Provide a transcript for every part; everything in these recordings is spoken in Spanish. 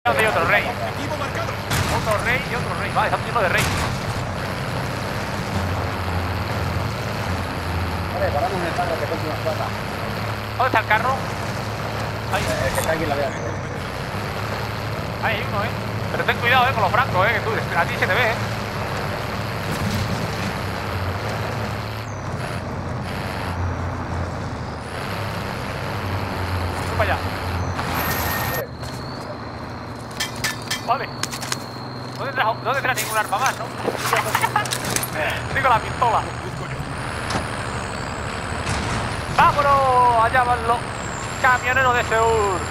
Y otro rey. Otro rey y otro rey. Vale, estamos llenos de rey. Vale, paramos en el carro que tengo unas patas. ¿Dónde está el carro? Ahí. Es que está aquí en la vía. Ahí hay uno, Pero ten cuidado, con los francos, que tú, a ti se te ve, Tú para allá. Vale. No tendrás ningún arma más, ¿no? Tengo la pistola. ¡Vámonos! Allá van los camioneros de Seur.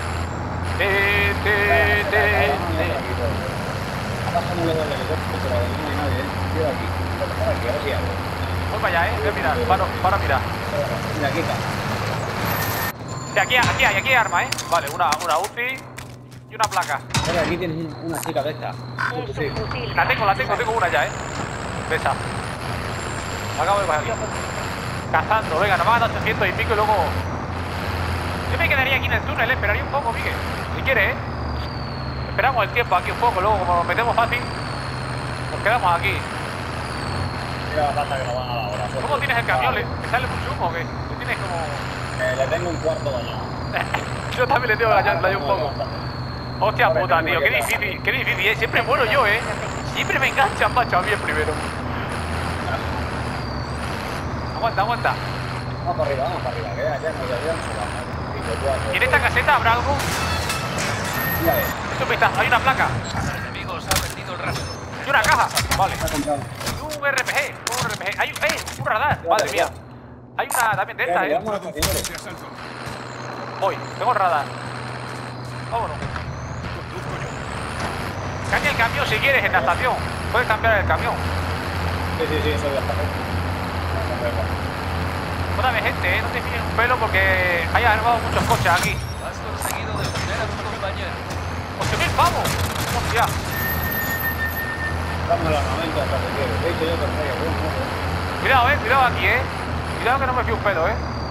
Pasamos luego el helicóptero, pero no hay nadie, Quedo aquí. Para aquí, a ver si hago. Voy para allá, Voy a mirar. Para mirar. Mira, aquí está. Sí, aquí hay arma, Vale, una UCI y una placa. Mira, aquí tienes una chica de esta. Sí. La tengo una ya, De esa. Acabo de bajar aquí. Cazando, venga, nos van a dar 800 y pico y luego... Yo me quedaría aquí en el túnel, esperaría un poco, Miguel. Si quieres, Esperamos el tiempo aquí un poco, luego como nos metemos fácil, nos quedamos aquí. Mira la pata que nos van a dar ahora. ¿Cómo tienes el camión? ¿Le sale mucho humo o qué? ¿Le tienes como...? Le tengo un cuarto dañado. Yo también le tengo la llanta un poco. Hostia puta, tío, qué difícil, Siempre muero yo, Siempre me enganchan, macho, a mí el primero. Aguanta. Vamos para arriba, que ya ¿Y en esta caseta habrá algo? Mira, Hay una placa. Los enemigos han perdido el rastro. Y una caja. Vale. está comprado. Un RPG. Hay un radar. Madre mía. Hay una también de esta, Vamos a señores. Voy, tengo el radar. Vámonos. Cambia el camión si quieres en la estación. Puedes cambiar el camión. Sí, eso ya está. Otra vez gente, no te fijes un pelo porque hay armados muchos coches aquí. Has conseguido detener a tu compañero. 8.000 pavos. Hostia. Dame el armamento hasta que quieres. De hecho, yo perfecto. Cuidado aquí, Cuidado que no me fío un pelo,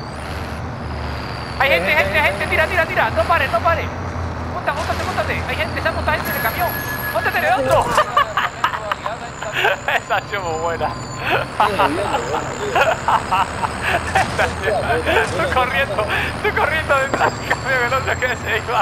Hay gente, tira. No pares. Móntate. Hay gente, se ha montado gente en el camión. Móntate en el otro. Esa ha sido muy buena. Estoy corriendo detrás del camión, que no sé qué se iba.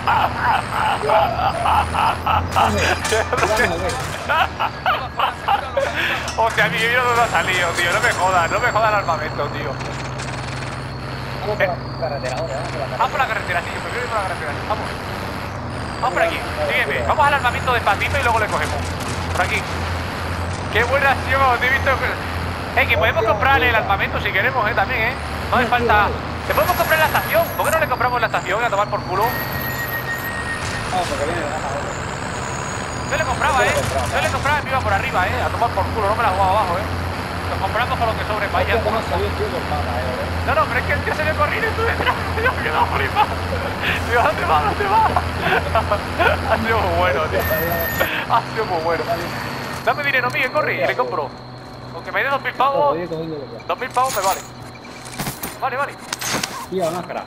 Hostia, mi vida no me ha salido, tío. No me jodas el armamento, tío. Vamos por la carretera ahora, Vamos por la carretera, sí, yo prefiero ir por la carretera. Vamos por aquí, sígueme. Vamos al armamento despacito y luego le cogemos. Por aquí. Qué buena acción, te he visto. Que podemos comprarle el armamento si queremos, también, No hace falta. ¿Te podemos comprar en la estación? ¿Por qué no le compramos en la estación a tomar por culo? Vamos, porque viene de gaja ahora. Yo le compraba, Yo le compraba y me iba por arriba, a tomar por culo, no me la jugaba abajo, Nos compramos con lo que sobre para allá. ¿Cómo salió el tío con pata, No, pero es que el tío se me corrido y tú detrás. Yo me he quedado flipado. Digo, ¿dónde va? Ha sido muy bueno, tío. Ha sido muy bueno. Dame dinero, Miguel, corre y le compro. Aunque me dé 2.000 pavos, 2.000 pavos me vale. Vale. Tía, máscara.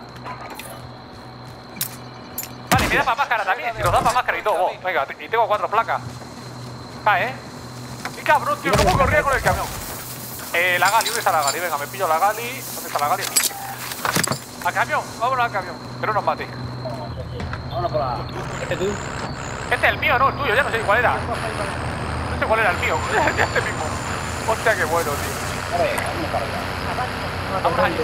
Vale, me da para máscara también. Si nos da para máscara y todo. Venga, y tengo 4 placas. Cae, Y cabrón, tío, ¿cómo corría con el camión? La Gali, ¿dónde está la Gali? Venga, me pillo la Gali. ¿Dónde está la Gali? Al camión, vámonos al camión. Que no nos mate. Vámonos por la... tú? Este es el mío, no el tuyo, ya no sé cuál era. No sé cuál era el mío. Este mismo. Hostia, qué bueno, tío. Vale, vámonos para allá. Vamos allí.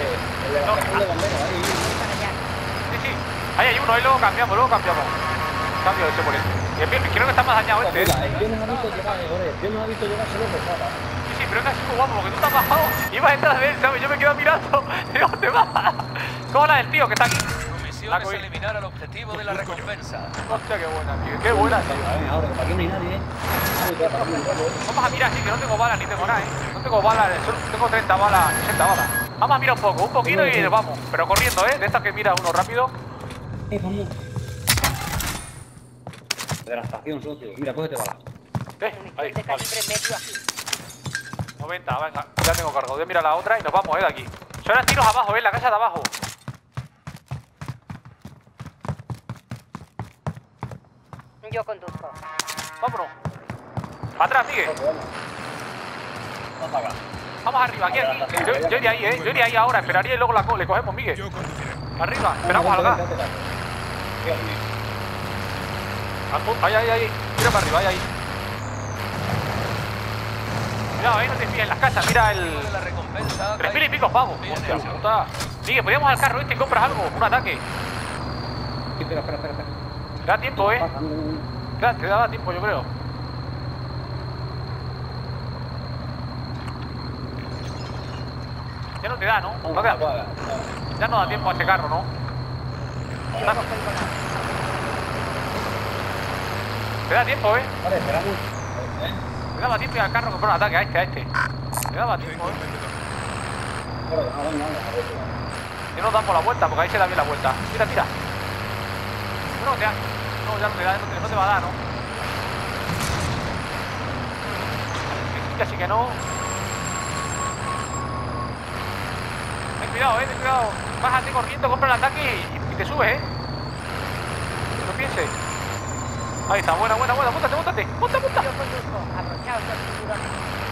Sí. Ahí hay uno, ahí luego cambiamos. Cambio ese por este. Y creo que está más dañado este. Yo nos ha visto llegar, Yo nos ha visto llegar solo por pata. Sí, pero es que es muy guapo porque tú te has bajado y ibas detrás de él, ¿sabes? Yo me quedo mirando. Digo, ¿dónde vas? ¿Cómo la del tío que está aquí? Tu misión es eliminar al objetivo de la recompensa. Hostia, qué buena, tío. Qué buena, tío. Ahora, que aquí no hay nadie, Vamos a mirar así, que no tengo balas ni tengo nada, No tengo balas, solo tengo 30 balas, 60 balas. Vamos a mirar un poquito y nos vamos. Pero corriendo, De estas que mira uno rápido. Vamos. De la estación, socio. Mira, cógete balas. Ahí, vale. 90, venga, ya tengo cargado. Voy a mirar la otra y nos vamos, de aquí. Suenan tiros abajo, la casa de abajo. Yo conduzco. Vámonos. Para atrás, sigue. Vamos para acá. Vamos arriba, aquí. Yo iría ahí, Yo iría ahí ahora. Esperaría y luego le cogemos, Miguel. Yo conduciré. Arriba. Esperamos al gas. Ahí. Mira para arriba, ahí. Cuidado, no te fíes en las casas. Mira De la recompensa. 3.000 y pico pavos. Bien Hostia hecho. puta. Miguel, podríamos al carro y compras algo. Un ataque. Espera. Te da tiempo, Te da tiempo, yo creo. Ya no te da, ¿no? No te da. Ya no da tiempo a ese carro, ¿no? Te da tiempo, Vale, esperamos. Te daba tiempo al carro comprar un ataque a este. Te daba tiempo, Y no damos la vuelta, porque ahí se da bien la vuelta. Tira. No, ya no te da, no te va a dar, ¿no? Así que no. Ten cuidado. Bájate corriendo, compra el ataque y te subes, No pienses. Ahí está, buena. Móntate. Yo conduzco. Abrochaos los cinturones.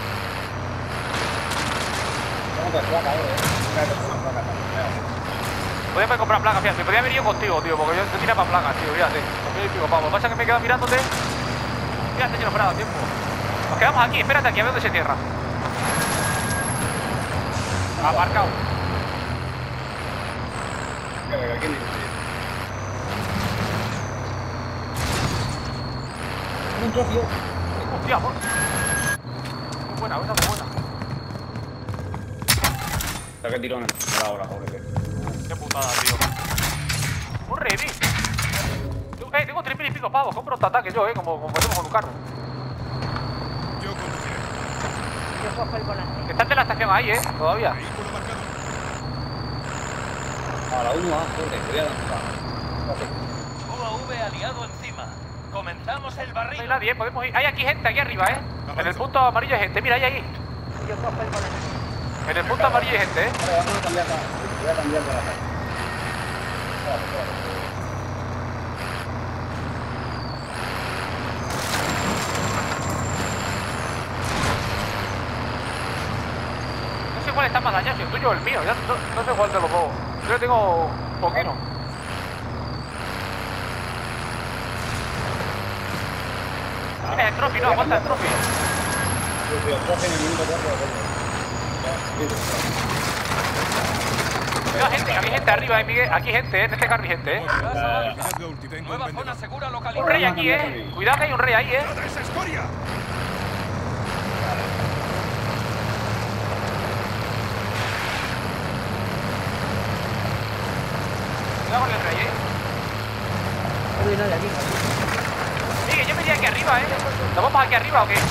Podía comprar placas, fíjate. Me podía haber ido contigo, tío, porque yo tiré para placas, tío, fíjate. 2.000 y pico pavos. Lo que pasa es que me quedo mirándote. Fíjate que no me ha dado tiempo. Nos quedamos aquí, espérate aquí, a ver dónde se cierra. Aparcado. Un trozo. Hostia, amor. Muy buena. Qué tirón me da ahora, pobre. Qué putada, tío. Un reví. Tengo 3.000 y pico pavos. Compro otro ataque yo, como tengo con un carro. Yo conduciré. Yo cojo el volante. Están de la estación ahí, todavía. Vehículo marcado. A la 1 voy a lanzar. UAV aliado encima. Comenzamos el No barrido. hay nadie, podemos ir. Hay aquí gente, aquí arriba, En el punto amarillo hay gente. Mira, ahí. Yo cojo el volante. En el punto amarillo hay gente, Vale, vamos a cambiar para acá. No sé cuál está más dañado, si el tuyo o el mío. Ya no sé cuál de los dos. Yo tengo un poquito. Mira, el trophy, no, aguanta el trophy. Mira, gente, que hay gente arriba, Miguel. Aquí hay gente, en este carro hay gente, Mirad la ulti, tengo un Nueva vendedor. zona segura Un localizada. rey aquí, Cuidado que hay un rey ahí, ¡Toda esa escoria! Cuidado con el rey, No hay nadie aquí. Miguel, yo me iría aquí arriba, ¿Nos vamos aquí arriba o qué?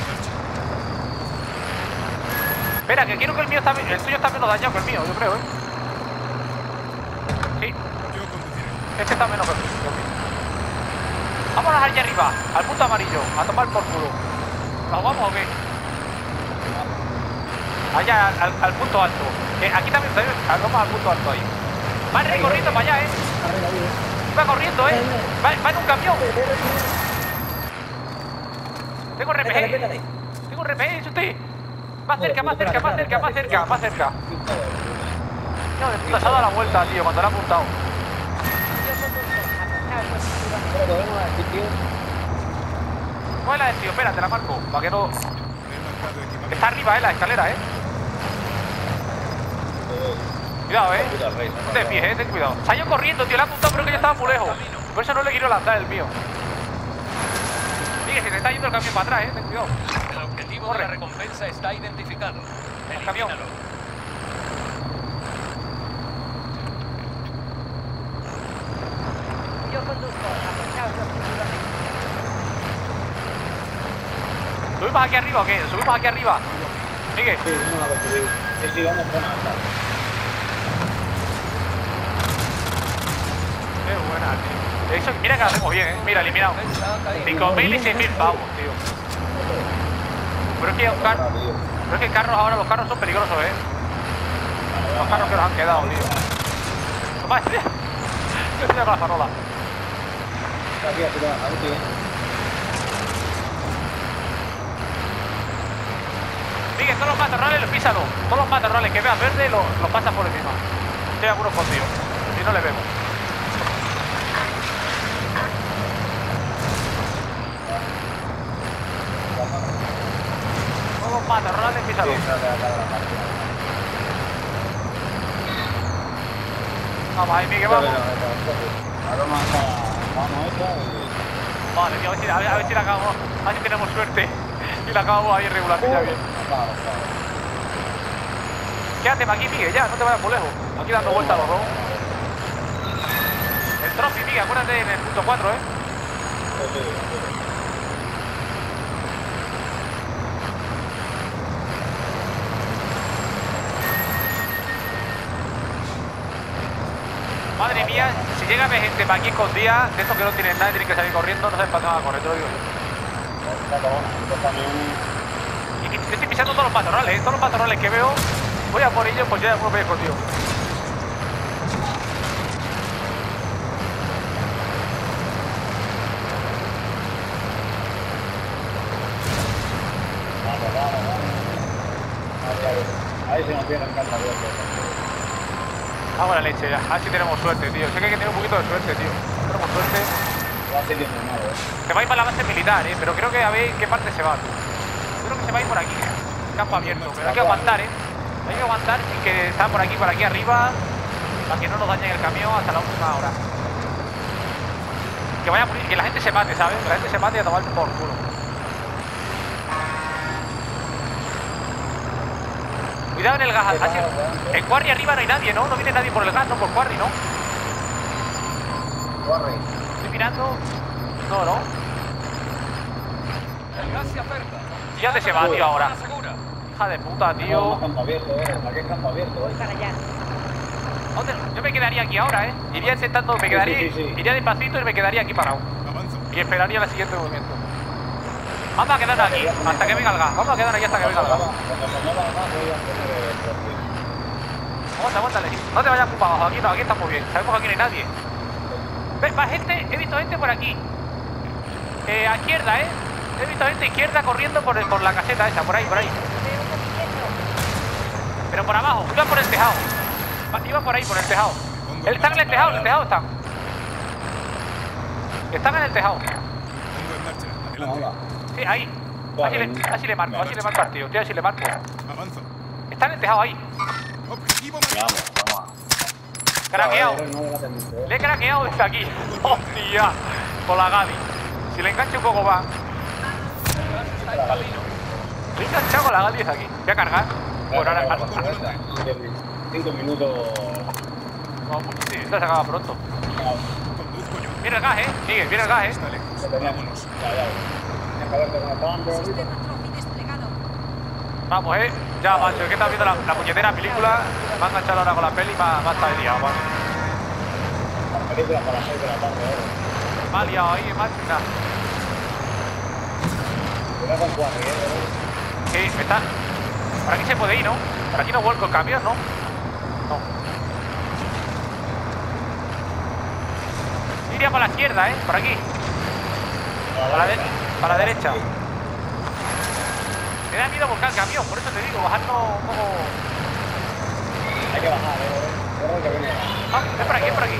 Espera, que quiero que el tuyo está menos dañado que el mío, yo creo, Sí, Yo conduciré. este está menos que el mío. Vámonos allá arriba, al punto amarillo, a tomar por culo. ¿Nos vamos o qué? Allá, al punto alto. Aquí también, vamos al punto alto ahí. Va corriendo para allá, Va corriendo, Va en un camión. Tengo RPG. Tengo RPG, ¿es usted? Más cerca. No, de puta, se ha dado la vuelta, tío, cuando la ha apuntado. Yo conduzco. Abrochaos los cinturones. ¿Cuál es la del tío? Espera, te la marco, para que no... He marcado equipamiento. Está arriba, la escalera, Cuidado, No te fíes, ten cuidado. Se ha ido corriendo, tío, le ha apuntado, pero que yo estaba muy lejos. Por eso no le quiero lanzar el mío. Sigue, se te está yendo el camión para atrás, ten cuidado. El objetivo de la recompensa está identificado. El camión. Elimínalo. Yo conduzco. Abrochaos los cinturones. ¿Subimos aquí arriba o qué? ¿Subimos aquí arriba? Sigue. Sí, vamos a subir. Sí, vamos a alta. Qué buena, tío. Eso, mira que lo hacemos bien, Mira, eliminado. 5.000 y 6.000 pavos, tío. Pero es que un carro... Pero es que los carros son peligrosos, Los carros que nos han quedado, tío. Toma, yo estoy con la farola. Aquí, así va, aquí. Sigue, todos los matorrales los písalo. Todos los matorrales que veas verde los pasas por encima. Estoy alguno escondido. Si no le vemos. Todos los matorrales písalo. Vamos ahí, Miguel, vamos. Vale, tío, a ver si la acabamos. A ver si tenemos suerte. Y la acabamos ahí regularmente bien. Quédate aquí, Miguel, ya, no te vayas muy lejos. Aquí dando vueltas a los dos. El trophy, Miguel, acuérdate en el punto 4, ¿eh? Madre mía, si llega a ver gente para aquí escondida, de estos que no tienen nada y tienen que salir corriendo, no saben para dónde van a correr, te lo digo yo. Y que estoy pisando todos los matorrales, todos los matorrales que veo, voy a por ellos, pues ya alguno me he escondido. Ahí se nos tiene el canto abierto. Vamos a la leche ya, a ver si tenemos suerte, tío. Sé que hay que tener un poquito de suerte, tío. Tenemos suerte. Se va a ir para la base militar, pero creo que a ver qué parte se va, tú. Creo que se va a ir por aquí, campo abierto, pero hay que aguantar, hay que aguantar sin que está por aquí arriba, para que no nos dañen el camión hasta la última hora. Que vaya que la gente se mate, ¿sabes? Que la gente se mate y a tomar por culo. Cuidado en el gas, en Quarry arriba no hay nadie, ¿no? No viene nadie por el gas, no por Quarry, ¿no? Estoy mirando. No, ¿no? El gas se acerca. ¿Y dónde se va, tío, ahora? Segura. Hija de puta, tío. Campo abierto, aquí es campo abierto. Voy para allá. ¿Dónde? Yo me quedaría aquí ahora, Iría intentando, me quedaría, sí. iría despacito y me quedaría aquí parado. Avanzo. Y esperaría el siguiente movimiento. Vamos a quedarnos aquí hasta que venga el gas. Vamos a quedarnos aquí hasta que venga el gas. Aguanta, Lenny. No te vayas para abajo, aquí no, aquí estamos bien. Sabemos que aquí no hay nadie. ¿Ves? Va gente, he visto gente por aquí. A izquierda, He visto gente a izquierda corriendo por la caseta esa, por ahí. Pero por abajo, iban por el tejado. Iban por ahí, por el tejado. Están en el tejado están. Están en el tejado. Pongo en marcha. Adelante. Sí, ahí. Así le marco al tío. Tío, así le marco. Avanzo. Está en el tejado ahí. Objetivo marcado. Craqueado. Le he craqueado desde aquí. ¡Hostia! Con la Gaby. Si le engancho un poco va. Está en camino. Le he enganchado con la Gaby desde aquí. Voy a cargar. Bueno, ahora. 5 minutos. Sí, esto se acaba pronto. Conduzco yo. Viene el gas, Sigue, viene el gas, Está lejos. Vámonos. Sistema Trophy desplegado. Vamos, Ya, macho, es que estás viendo la puñetera película. Me ha enganchado ahora con la peli y me ha estado liado, macho. La película para las 6 de la tarde, Me ha liado ahí, macho, y nada. Cuidado con Quarry, Sí, está. Por aquí se puede ir, ¿no? Por aquí no vuelco el camión, ¿no? No. Iría para la izquierda, por aquí. Para la derecha. Me da miedo buscar el camión, por eso te digo, bajarnos un poco. Hay que bajar, que viene. Es por aquí,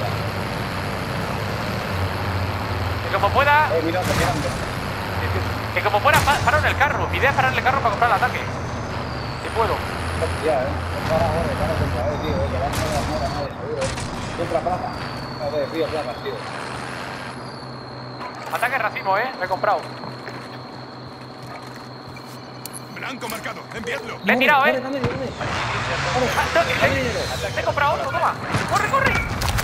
Que como pueda. Mira, te quedan. Que como pueda, paro en el carro. Mi idea es parar en el carro para comprar el ataque. Si puedo. Ya, para comprar, tío. Que van a nadie, seguro. Compra plaza. A ver, tío, placas, tío. Ataque racimo, me he comprado. Blanco marcado. Enviadlo. Le he tirado, Le he comprado otro, toma. ¡Corre!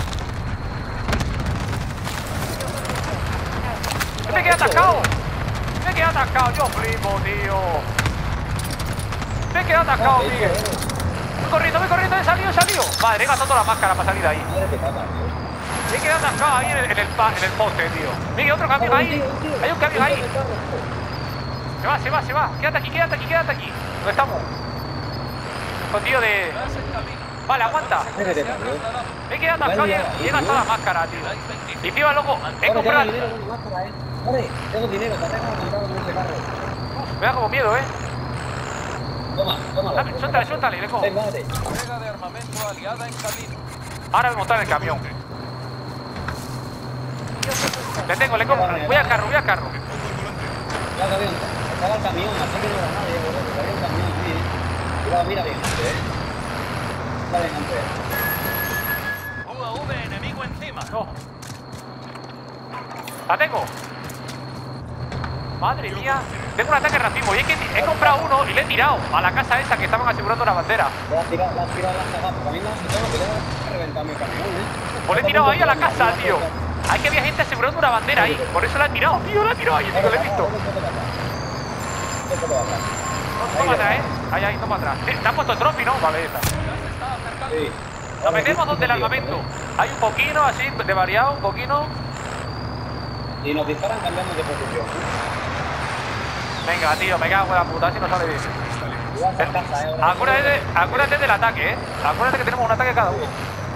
Me he quedado atascado. Yo flipo, tío. Me he quedado atascado, Miguel. Voy corriendo, he salido. Madre, he gastado toda la máscara para salir de ahí. Me he quedado atascado ahí en el poste, tío. Miguel, otro camión ahí. Hay un camión ahí. Se va. Quédate aquí. ¿Dónde estamos? Escondido de... Gas en camino. Vale, aguanta. Déjate, tío. Me he quedado atascado y he gastado la máscara, tío. Y encima luego he Tengo comprado. dinero, tengo máscara, Vale, tengo dinero, te arreglo comprado con este carro. Me da como miedo, Toma, tómalo. Dame, suéltale, suéltale, Leco. Ven, vale. Carga de armamento aliada en camino. Ahora voy a montar en el camión. Le tengo, Leco. Voy al carro, voy al carro. Ya, camión. Estaba el camión, así que no era nadie, boludo. Había un camión, sí. Cuidado, mira bien, Está bien, antes. UAV enemigo encima. No. La tengo. Madre mía. Tengo un ataque racimo. Y es que he comprado uno y le he tirado a la casa esa que estaban asegurando la bandera. Le has tirado las cagadas, porque a mí no se toma, pero he reventado mi camión, Pues le he tirado ahí a la casa, tío. Hay que había gente asegurando una bandera ahí. Por eso la he tirado, tío. La he tirado ahí, tío. Lo he visto. Toma atrás, Ahí, ahí, toma atrás. ¿Te has puesto el trophy, no? Vale, esta. Sí. Nos metemos donde el armamento. Hay un poquino así, de variado, un poquino. Y nos disparan, cambiamos de posición. Venga, tío, me cago en la puta, si no sale bien. Igual se casa, Acuérdate del ataque, Acuérdate que tenemos un ataque cada uno.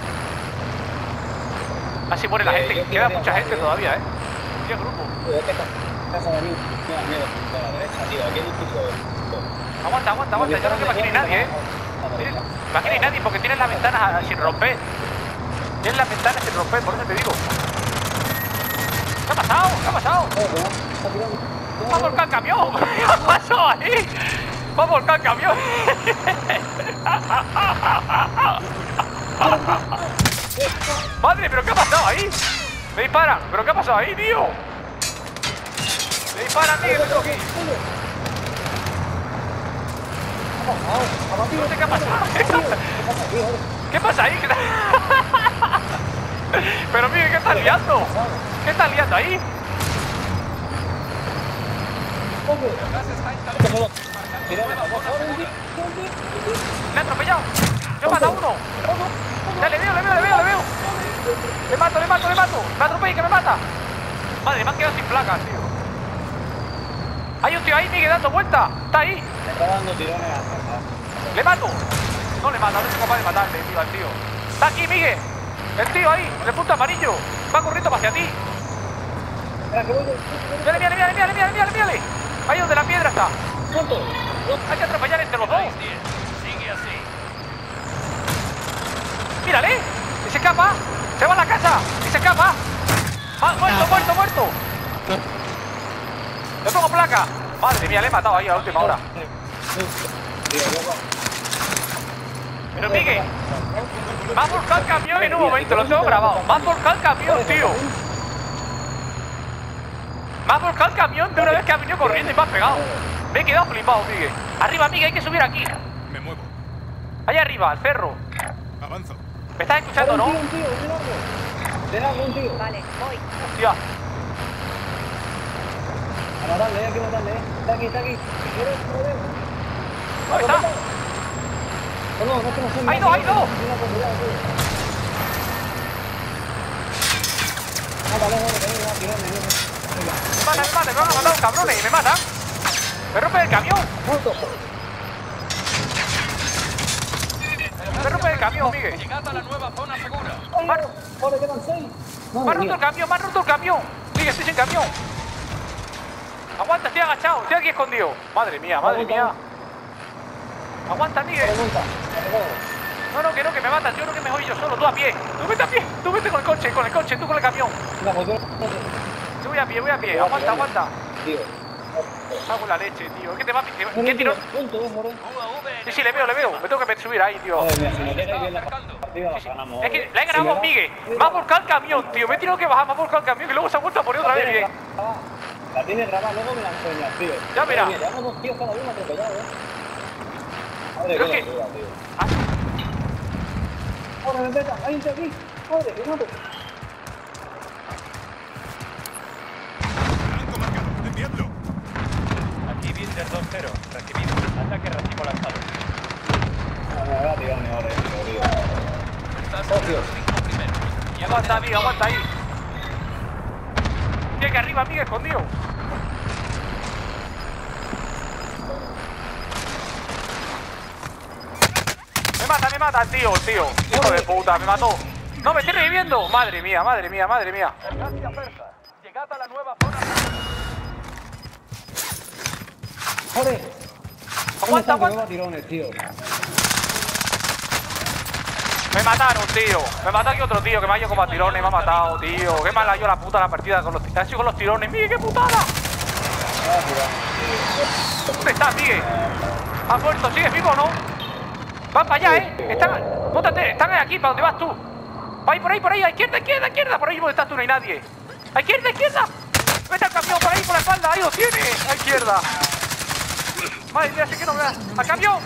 Así muere la gente. Queda mucha gente todavía, ¿Qué grupo? Casa de mí. Miedo, a la derecha, tío. Aquí hay un piso. Aguanta. Yo no creo que aquí no hay nadie, Aquí no hay nadie porque tienes las ventanas sin romper. Tienes las ventanas sin romper, por eso te digo. ¿Qué ha pasado? ¡Va a volcar el camión! ¿Qué ha pasado ahí? ¡Va a volcar el camión! ¡Madre, pero qué ha pasado ahí! ¡Me disparan! ¿Pero qué ha pasado ahí, tío? ¡Me disparan, tío! ¡Me tengo que ir! No sé qué ha pasado. ¿Qué pasa ahí? Pero Miguel, ¿qué estás liando? ¿Qué estás liando ahí? Me ha atropellado. Yo he matado a uno. Ya le veo. Le mato. Me atropella, que me mata. Madre, me han quedado sin placas, tío. Hay un tío ahí, Miguel, dando vuelta. Está ahí. Me está dando tirones a la casa. ¡Le mato! No le mata, no soy capaz de matarle, tío, al tío. ¡Está aquí, Miguel! El tío ahí, en el punto amarillo. Va corriendo hacia ti. Mírale. Ahí donde la piedra está. Hay que atropellar entre los dos. Sigue así. Mírale. Y se escapa. Se va a la casa. Y se escapa. Muerto. Le pongo placa. Madre mía, le he matado ahí a la última hora. Pero Miguel, me ha volcado el camión en un momento, lo tengo grabado. Me ha volcado el camión, tío. Me ha volcado el camión de una vez que ha venido corriendo y me ha pegado. Me he quedado flipado, Miguel. Arriba, Miguel, hay que subir aquí. Me muevo. Allá arriba, al cerro. Avanzo. ¿Me estás escuchando, no? Un tío. Vale, voy. Hostia. A matarle, hay que matarle, Está aquí. ¿Dónde está? ¡Hay dos! Me van a matar, cabrones, y me matan. Me rompen el camión. Me rompen el camión, Miguel. Llegad a la nueva zona segura. Quedan 6. Me han roto el camión. Miguel, estoy sin camión. Aguanta, estoy agachado, estoy aquí escondido. Madre mía. Aguanta, Miguel. No, que me matan, yo creo que me voy yo solo, tú a pie. Tú vete con el coche, tú con el camión. Yo voy a pie, aguanta. Cago en la leche, tío. Es que te va a... ¿Qué tiro? UAV Sí, le veo. Me tengo que subir ahí, tío. Si no quieres bien la partida, ganamos. Es que la he grabado, Miguel. Me ha volcado el camión, tío. Me he tenido que bajar, me ha volcado el camión y luego se ha vuelto a poner otra vez bien. La tienes grabada, luego me la enseñas, tío. Ya, mira. Llevamos 2 tíos cada uno atropellados, Madre Pero mía, es que- tío. Ah, ¡Joder, vete! ¡Hay un tío aquí! ¡Joder, que mato! Blanco marcado. Enviadlo. Aquí Binder 2-0. Recibido. Ataque racimo lanzado. Me voy a tirarme ahora, tío. Estás en los 5 primeros. aguanta, Miguel, aguanta ahí. Estoy aquí arriba, Miguel, escondido. Me mata, tío. Hijo de puta, me mató. No, me estoy reviviendo. Madre mía. García Persa, llegad a la nueva zona. ¡Joder! Aguanta. Me va a tirones, tío. Me mataron, tío. Me mató aquí otro tío que me ha ido como a tirones y me ha matado, tío. Qué mal ha ido la puta la partida con los tirones. Ha sido con los tirones. Mire, qué putada. ¿Dónde está, sigue? ¿Ha muerto? ¿Sigues vivo o no? Van para allá, están aquí, ¿para dónde vas tú? Va por ahí, a izquierda, por ahí donde estás tú no hay nadie. A izquierda. Vete al camión por ahí, por la espalda, ahí lo tienes. A izquierda. Madre mía, sé que no me da. ¡Al camión!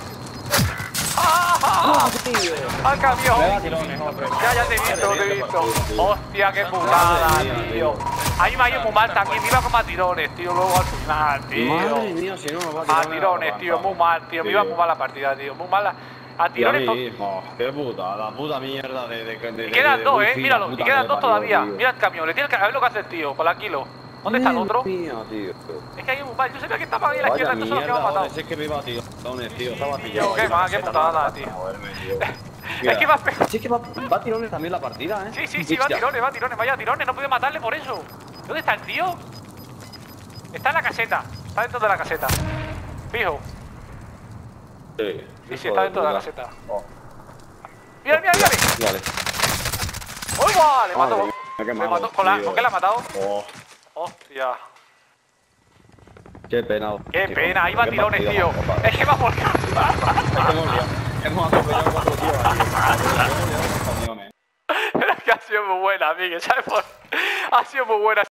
¡Al camión! Me va a tirones, hombre. Ya te he visto. Hostia, qué putada, tío. Ahí me ha ido muy mal también, me iba como a tirones, tío, luego al final, tío. Madre mía, si no me va A tirones, tío, muy mal, tío. Me iba muy mal la partida, tío. Muy mala. A tirones. Qué puta, la puta mierda de Y quedan dos, míralo. puta Y quedan que dos parió, todavía. tío. Mira el camión, le tiene que. A ver lo que hace el tío, con la kilo. ¿Dónde está el otro? Mío, tío. Es que hay un mal. Yo sabía que estaba ahí a la Vaya izquierda, estos son los que me han mierda, matado. joder, es que me iba a tirones, tío. Estaba Tío, pillado. qué ahí, mal, la qué caseta, putada, nada, tío. joderme, tío. Es que va a pegar. Sí, que va a tirones también la partida, ¿eh? Sí, va a tirones, vaya tirones, no pude matarle por eso. ¿Dónde está el tío? Está en la caseta, está dentro de la caseta. Fijo. Sí, Sí, está dentro de la caseta. Oh. Mira. Vale. ¡Uy, va! Le mató. Madre mía, qué Le malo, mató. tío. ¿Con qué la ha matado? Oh, Hostia. qué pena. Qué tío. pena, ahí va Qué tirones, partida tío. más guapa. Es que va por. Hemos atropellado 4 tíos aquí. Hemos camiones. Pero es que ha sido muy buena, Miguel, ¿sabes? Ha sido muy buena.